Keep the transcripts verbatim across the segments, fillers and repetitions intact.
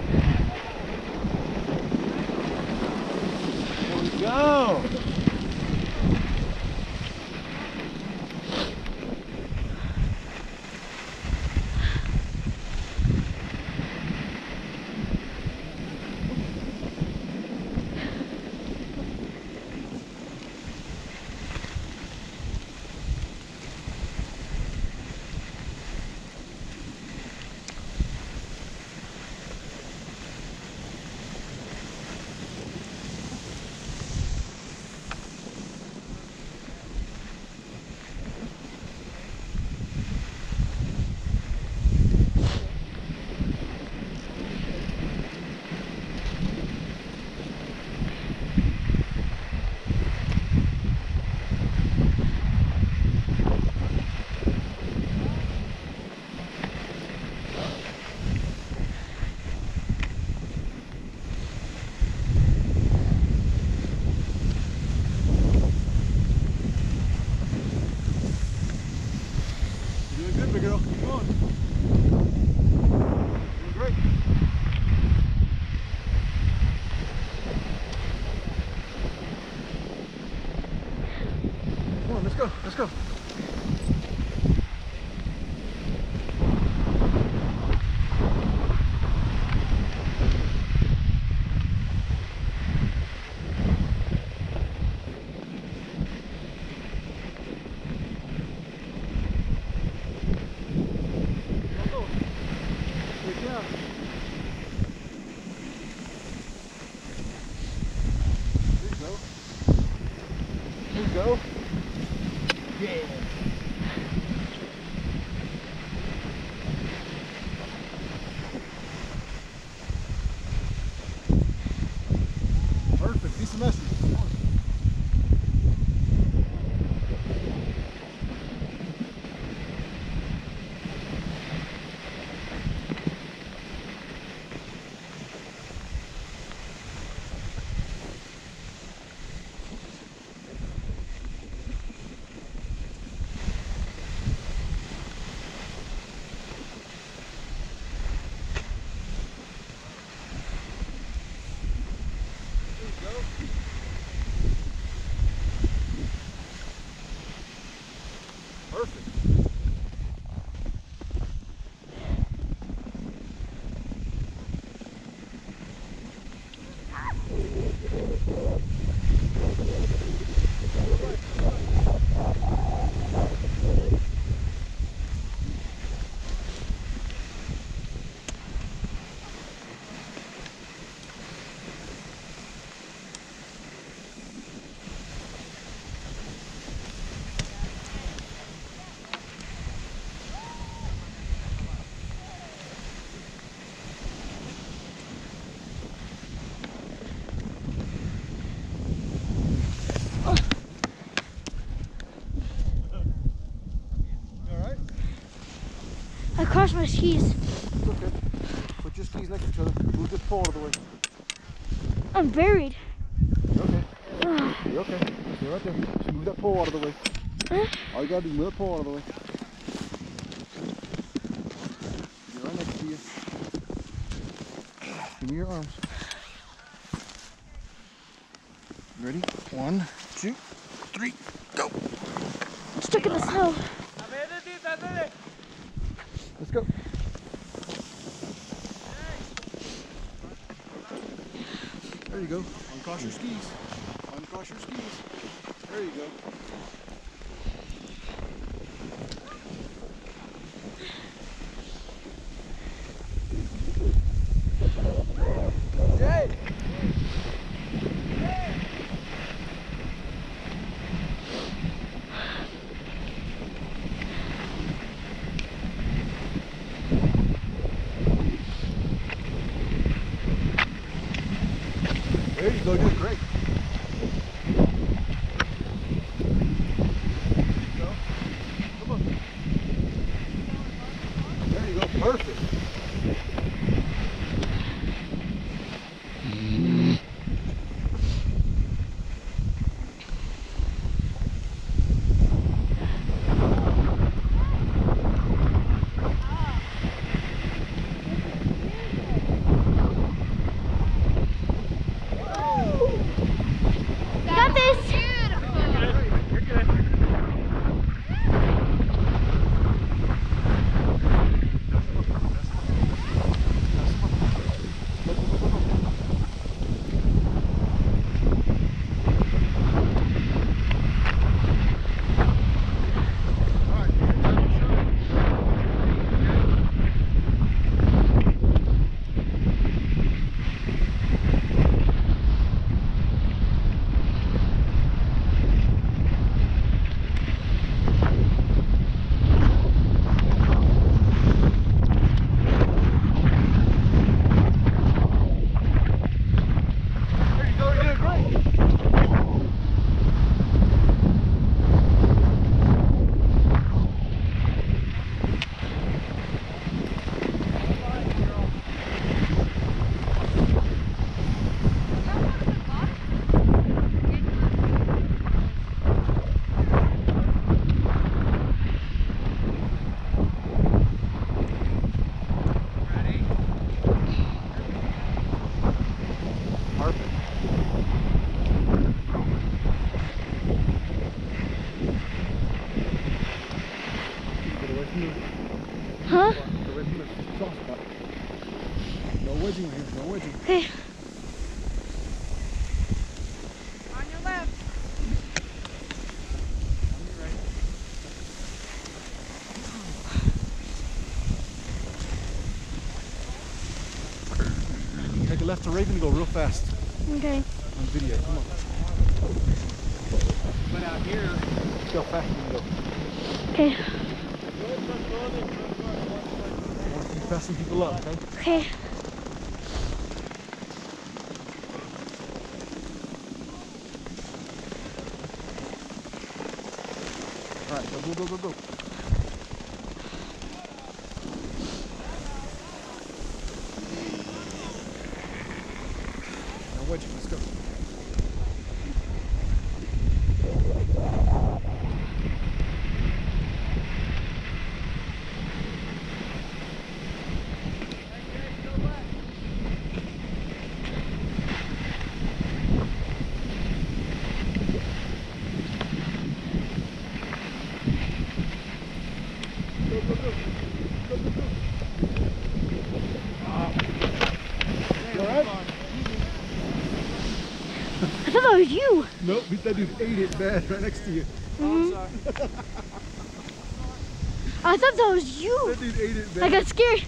There we go. Girl, keep going. Doing great. Come on, let's go, let's go. There you go. Yeah. Perfect. Piece of message. Perfect. I crushed my skis. It's okay. Put your skis next to each other. Move this pole out of the way. I'm buried. You're okay. You're okay. Stay right there. Just move that pole out of the way. Huh? All you gotta do is move that pole out of the way. Get right next to you. Give me your arms. Ready? One, two, three, go. I'm stuck in the snow. Let's go. There you go. Uncross your skis. Uncross your skis. There you go. Jay! There you go, you're great. There you go. Come on. There you go, perfect. wedging here. No wedging. Okay. On your left. On your right. Take a left to Raven and go real fast. Okay. On video, come on. But out here, See how fast you can go. Okay. I want to keep passing people up, okay? Okay. Alright, go, go, go, go, go. Now wedging, let's go. Go, go, go. Go, go, go. Ah. You alright? I thought that was you. Nope, that dude ate it bad right next to you. Mhm. I thought that was you. That dude ate it bad. I got scared.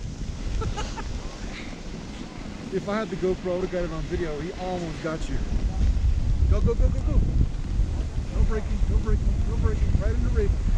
If I had the GoPro, I would have got it on video. He almost got you. Go, go, go, go, go. No braking, no braking, no braking. Right in the Raven.